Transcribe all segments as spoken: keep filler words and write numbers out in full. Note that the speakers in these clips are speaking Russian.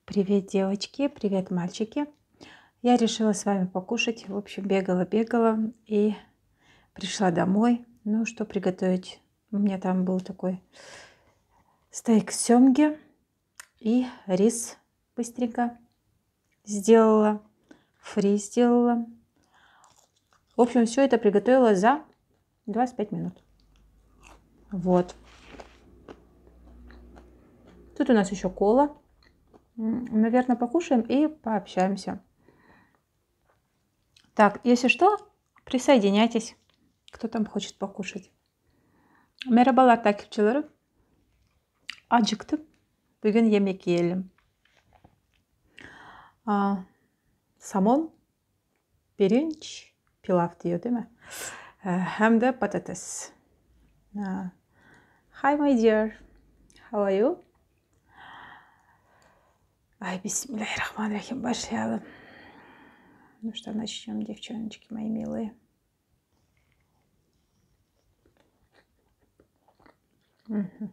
Привет, девочки, привет, мальчики. Я решила с вами покушать. В общем, бегала-бегала и пришла домой. Ну, что приготовить? У меня там был такой стейк семги и рис быстренько сделала, фри сделала. В общем, все это приготовила за двадцать пять минут. Вот. Тут у нас еще кола. Наверное, покушаем и пообщаемся. Так, если что, присоединяйтесь, кто там хочет покушать. Merhabalar takipçilerim. Acıktım. Bugün yemek yiyelim. Aa, somon, pirinç, pilav diyor değil mi? Ee, hem de patates. Aa, Hi my dear. How are you? Ay, Bismillahirrahmanirrahim. Başlayalım. Ну что, начнем, девчоночки мои милые. Угу.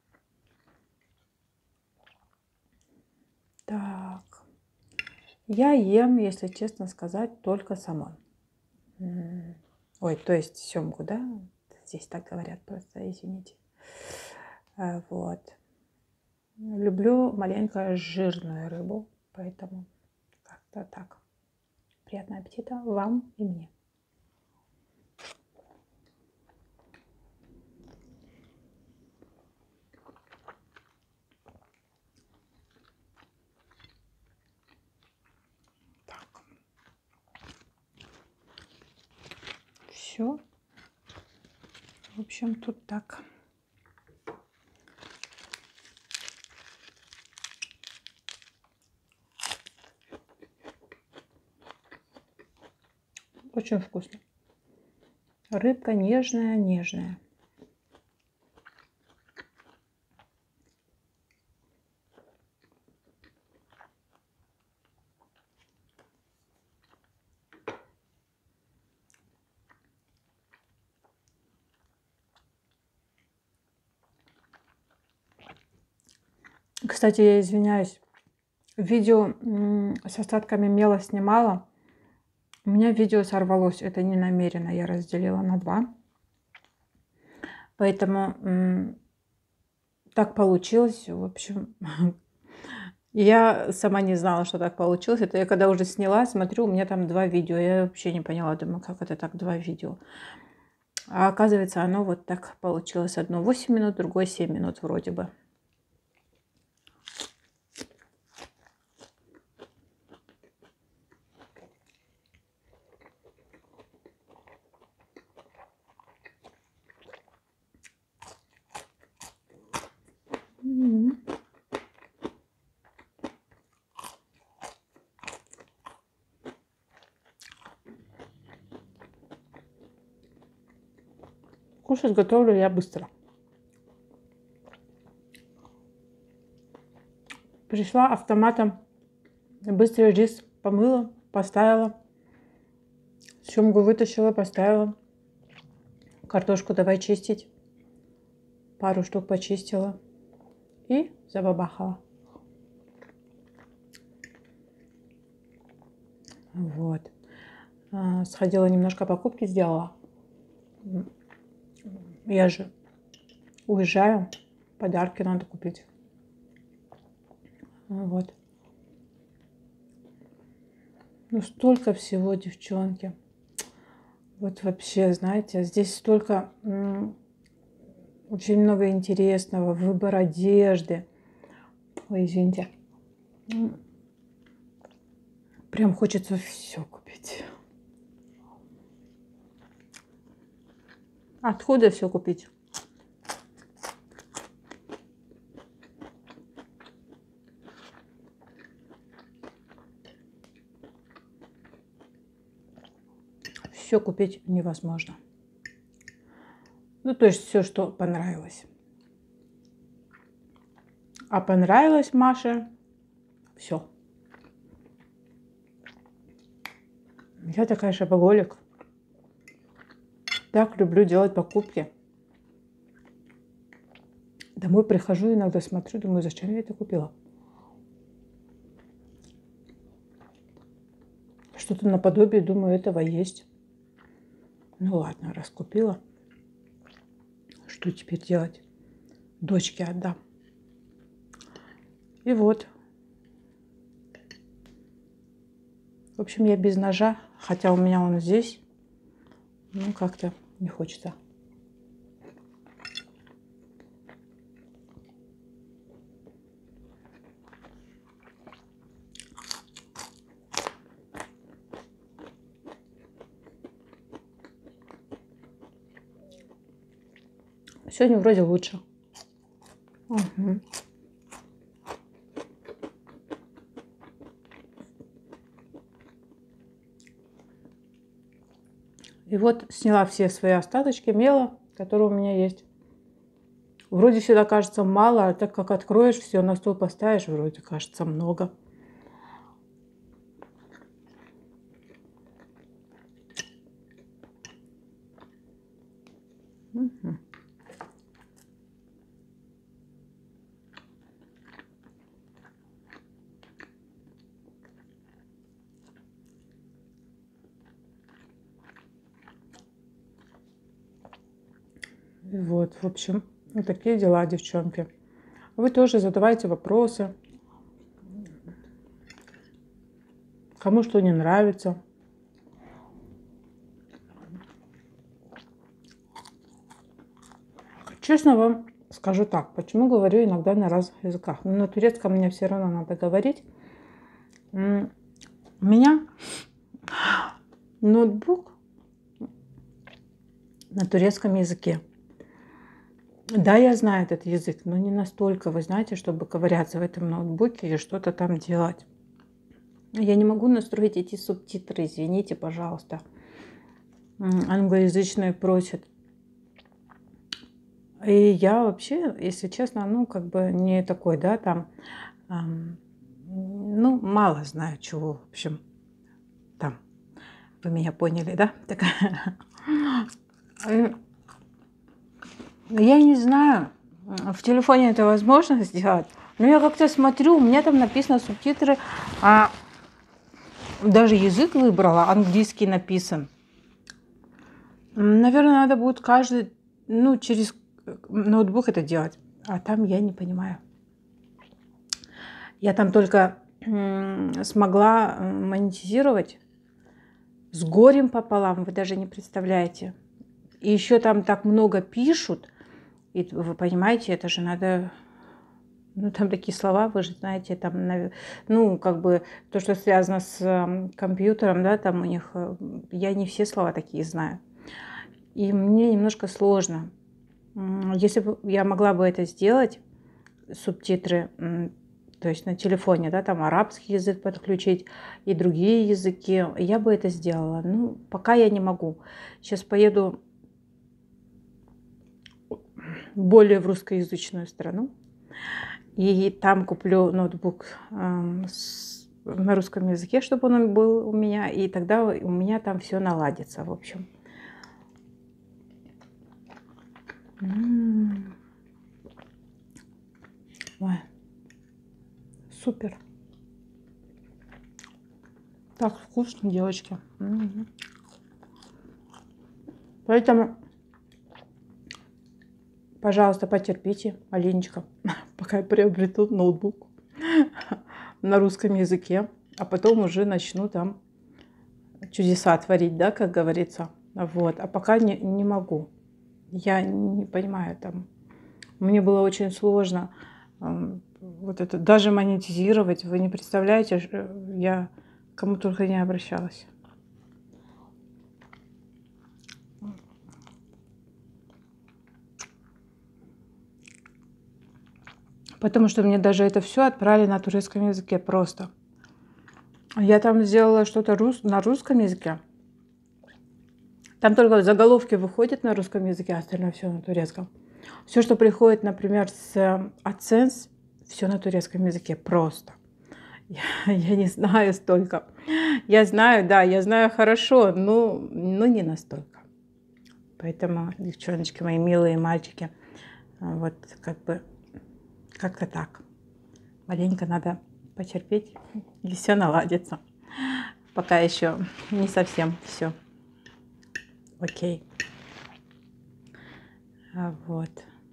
Так. Я ем, если честно сказать, только самон. Ой, то есть семгу, да? Здесь так говорят, просто извините. Вот. Люблю маленько жирную рыбу, поэтому как-то так. Приятного аппетита вам и мне. Так. Все. В общем, тут так. Очень вкусно. Рыбка нежная, нежная. Кстати, я извиняюсь. Видео с остатками мела снимала. У меня видео сорвалось. Это не намеренно. Я разделила на два. Поэтому так получилось. В общем, я сама не знала, что так получилось. Это я когда уже сняла, смотрю, у меня там два видео. Я вообще не поняла. Думаю, как это так, два видео. А оказывается, оно вот так получилось. Одно восемь минут, другое семь минут вроде бы. Кушать готовлю я быстро. Пришла автоматом, быстрый рис помыла, поставила, семгу вытащила, поставила, картошку давай чистить, пару штук почистила и забабахала. Вот. Сходила немножко покупки сделала. Я же уезжаю, подарки надо купить. Вот. Ну, столько всего, девчонки. Вот вообще, знаете, здесь столько, очень много интересного, выбор одежды. Ой, извините. Прям хочется все купить. Откуда все купить? Все купить невозможно. Ну, то есть все, что понравилось. А понравилось Маше все. Я такая шопоголик. Так люблю делать покупки. Домой прихожу, иногда смотрю, думаю, зачем я это купила. Что-то наподобие, думаю, этого есть. Ну ладно, раз купила. Что теперь делать? Дочке отдам. И вот. В общем, я без ножа, хотя у меня он здесь. Ну, как-то не хочется. Сегодня вроде лучше. Угу. И вот сняла все свои остаточки мела, которые у меня есть. Вроде всегда кажется мало, а так как откроешь все, на стол поставишь, вроде кажется много. Угу. И вот, в общем, вот такие дела, девчонки. Вы тоже задавайте вопросы. Кому что не нравится. Честно вам скажу так, почему говорю иногда на разных языках. Но на турецком мне все равно надо говорить. У меня ноутбук на турецком языке. Да, я знаю этот язык, но не настолько, вы знаете, чтобы ковыряться в этом ноутбуке и что-то там делать. Я не могу настроить эти субтитры, извините, пожалуйста. Англоязычные просят. И я вообще, если честно, ну, как бы не такой, да, там, эм, ну, мало знаю чего, в общем, там, вы меня поняли, да? Такая. Я не знаю, в телефоне это возможно сделать, но я как-то смотрю, у меня там написано субтитры, а даже язык выбрала, английский написан. Наверное, надо будет каждый, ну, через ноутбук это делать, а там я не понимаю. Я там только смогла монетизировать с горем пополам, вы даже не представляете. И еще там так много пишут. И вы понимаете, это же надо... Ну, там такие слова, вы же знаете, там, ну, как бы то, что связано с компьютером, да, там у них... Я не все слова такие знаю. И мне немножко сложно. Если бы я могла бы это сделать, субтитры, то есть на телефоне, да, там арабский язык подключить и другие языки, я бы это сделала. Ну, пока я не могу. Сейчас поеду более в русскоязычную страну. И там куплю ноутбук э, с, на русском языке, чтобы он был у меня. И тогда у меня там все наладится, в общем. М-м-м. Ой. Супер. Так вкусно, девочки. М-м-м. Поэтому... Пожалуйста, потерпите, маленечко, пока я приобрету ноутбук на русском языке, а потом уже начну там чудеса творить, да, как говорится. Вот. А пока не, не могу. Я не понимаю там. Мне было очень сложно э, вот это даже монетизировать. Вы не представляете, я к кому только не обращалась. Потому что мне даже это все отправили на турецком языке просто. Я там сделала что-то рус... на русском языке. Там только заголовки выходят на русском языке, а остальное все на турецком. Все, что приходит, например, с AdSense, все на турецком языке просто. Я, я не знаю столько. Я знаю, да, я знаю хорошо, но, но не настолько. Поэтому, девчоночки, мои милые мальчики, вот как бы как-то так. Маленько надо потерпеть, и все наладится. пока еще не совсем все. Окей. А вот.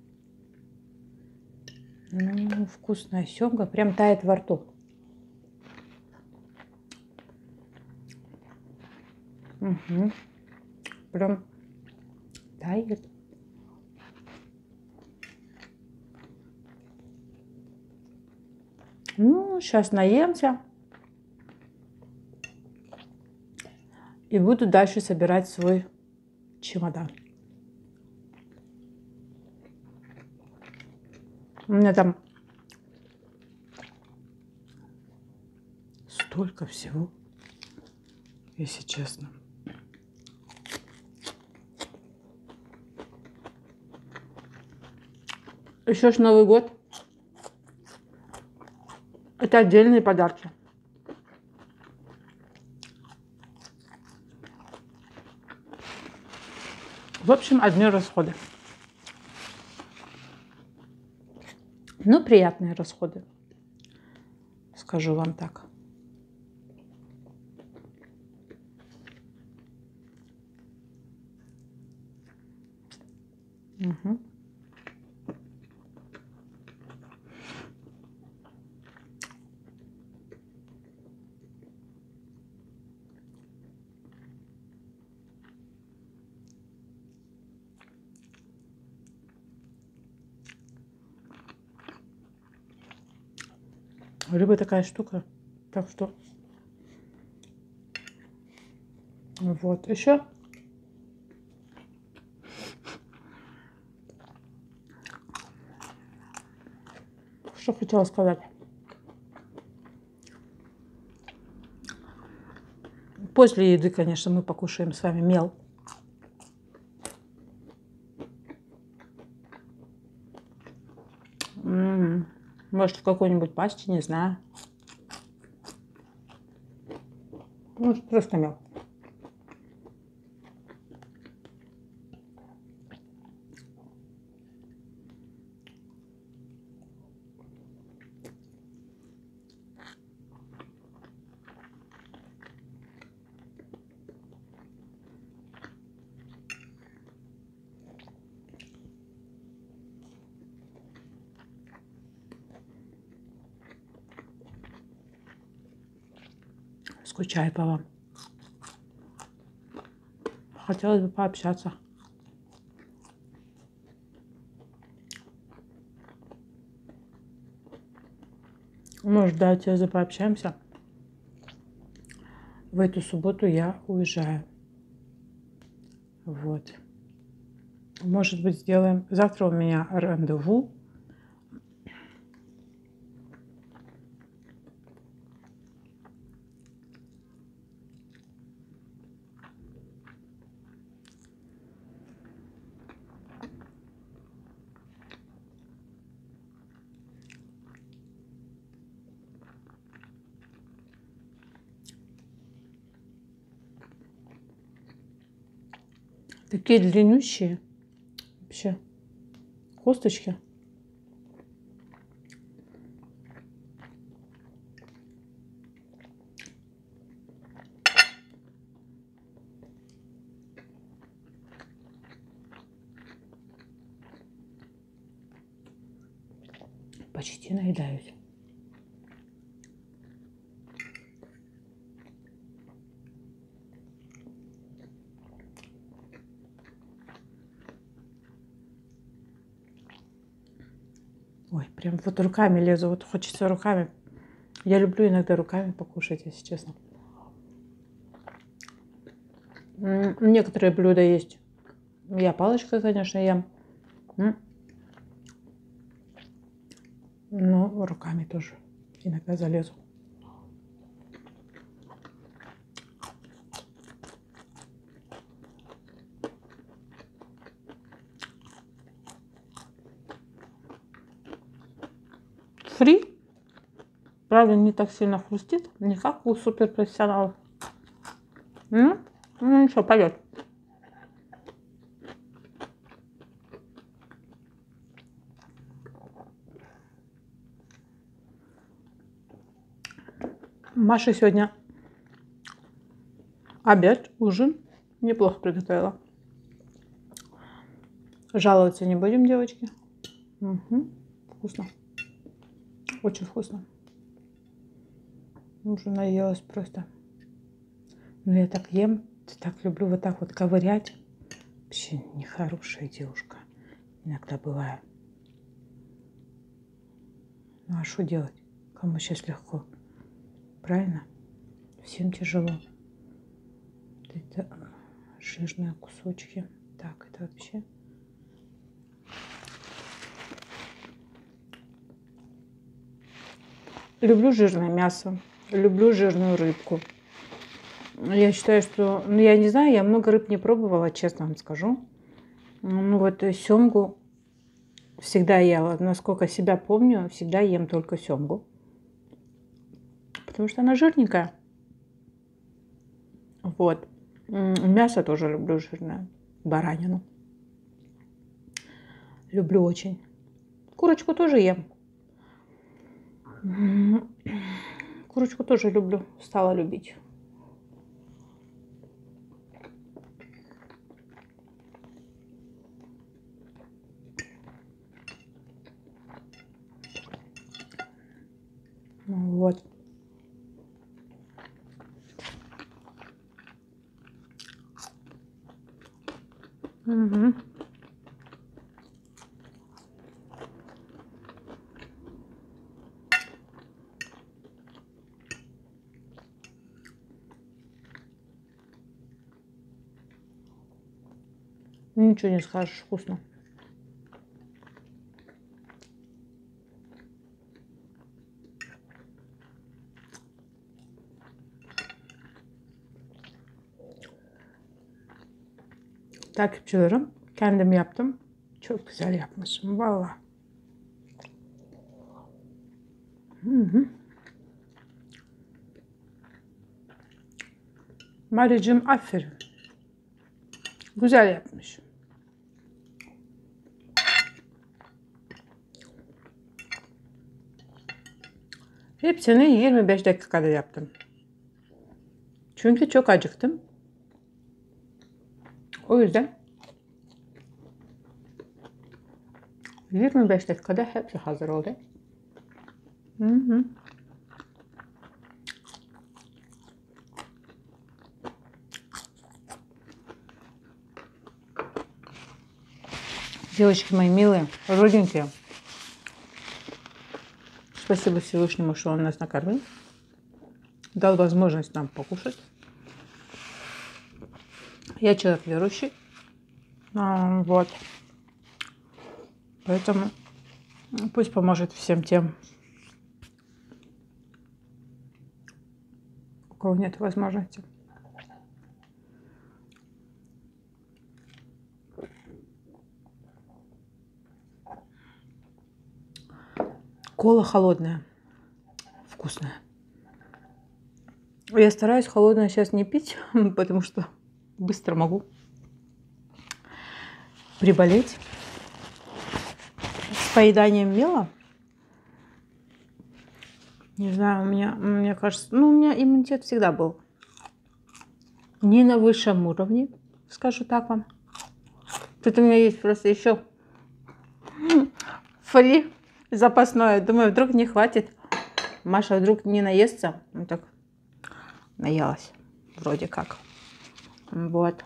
Ну, вкусная семга. Прям тает во рту. Угу. Прям тает. Ну, сейчас наемся. И буду дальше собирать свой чемодан. У меня там столько всего, если честно. Еще ж Новый год. Это отдельные подарки. В общем, одни расходы. Ну, приятные расходы. Скажу вам так. Угу. Рыба такая штука. Так что вот еще. Что хотела сказать. После еды, конечно, мы покушаем с вами мел. М-м-м. Может, в какой-нибудь пасте, не знаю. Может, просто мел. Скучаю по вам. Хотелось бы пообщаться. Может, давайте за пообщаемся. В эту субботу я уезжаю. Вот. Может быть, сделаем... Завтра у меня рандеву. Такие длиннющие. Вообще. Косточки. Почти наедаюсь. Ой, прям вот руками лезу. Вот хочется руками. Я люблю иногда руками покушать, если честно. Некоторые блюда есть. Я палочкой, конечно, ем. Но руками тоже иногда залезу. Фри. Правда, не так сильно хрустит. Не как у суперпрофессионалов. Ну, ну ничего, пойдет. Маша сегодня Обед, ужин. Неплохо приготовила. Жаловаться не будем, девочки. Угу. Вкусно. Очень вкусно. Уже наелась просто. Ну, я так ем. Так люблю вот так вот ковырять. Вообще нехорошая девушка. Иногда бываю. Ну, а что делать? Кому сейчас легко? Правильно? Всем тяжело. Это жирные кусочки. Так, это вообще... Люблю жирное мясо. Люблю жирную рыбку. Я считаю, что... Ну, я не знаю, я много рыб не пробовала, честно вам скажу. Ну, вот семгу всегда ела. Насколько себя помню, всегда ем только семгу. Потому что она жирненькая. Вот. Мясо тоже люблю жирное. Баранину. Люблю очень. Курочку тоже ем. Курочку тоже люблю. Стала любить. Вот. Угу. Ничего не скажешь, вкусно. Takipçilerim, kendim yaptım. Çok güzel yapmışım valla. Maricim aferin. Güzel yapmış. Hepsini yirmi beş dakikada yaptım. Çünkü çok acıktım. O yüzden yirmi beş dakikada hepsi hazır oldu. Hı hı. Девочки мои милые, родненькие. Спасибо Всевышнему, что он нас накормил. Дал возможность нам покушать. Я человек верующий. А, вот. Поэтому пусть поможет всем тем, у кого нет возможности. Кола холодная, вкусная. Я стараюсь холодное сейчас не пить, потому что быстро могу приболеть с поеданием мела. Не знаю, у меня, мне кажется, ну, у меня иммунитет всегда был не на высшем уровне, скажу так вам. Тут у меня есть просто еще фри запасное. Думаю, вдруг не хватит. Маша вдруг не наестся. Ну так, наелась. Вроде как. Вот.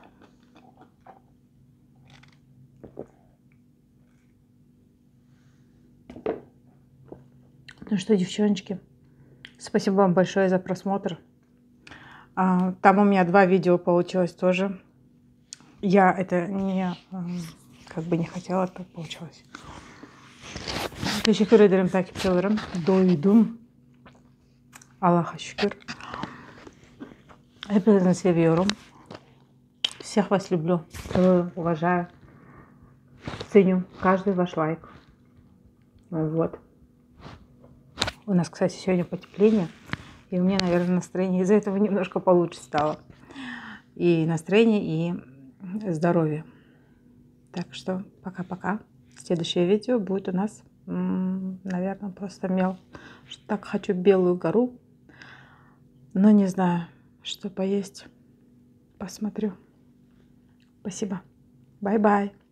Ну что, девчоночки, спасибо вам большое за просмотр. А, там у меня два видео получилось тоже. Я это не, как бы не хотела, так получилось. Teşekkür ederim takipçilerim. Doydum. Allah'a şükür. Hepinizi seviyorum. Всех вас люблю, целую, уважаю. Ценю каждый ваш лайк. Вот. У нас, кстати, сегодня потепление. И у меня, наверное, настроение из-за этого немножко получше стало. И настроение, и здоровье. Так что пока-пока. Следующее видео будет у нас, наверное, просто мел. Так хочу белую гору, но не знаю, что поесть. посмотрю. Спасибо. Бай-бай.